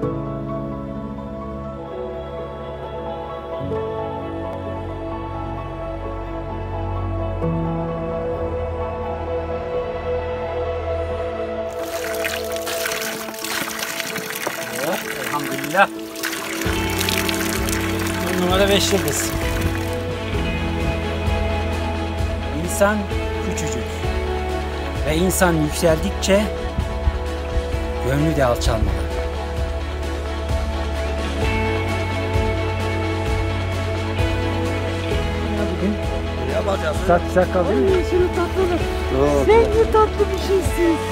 Elhamdülillah. Numara 5 yıldız. İnsan küçücük ve insan yükseldikçe gönlü de alçalmalı. Ne yapacağız? Sakal değil mi? Şunu tatlılık. Sen ne tatlı bir şeysin.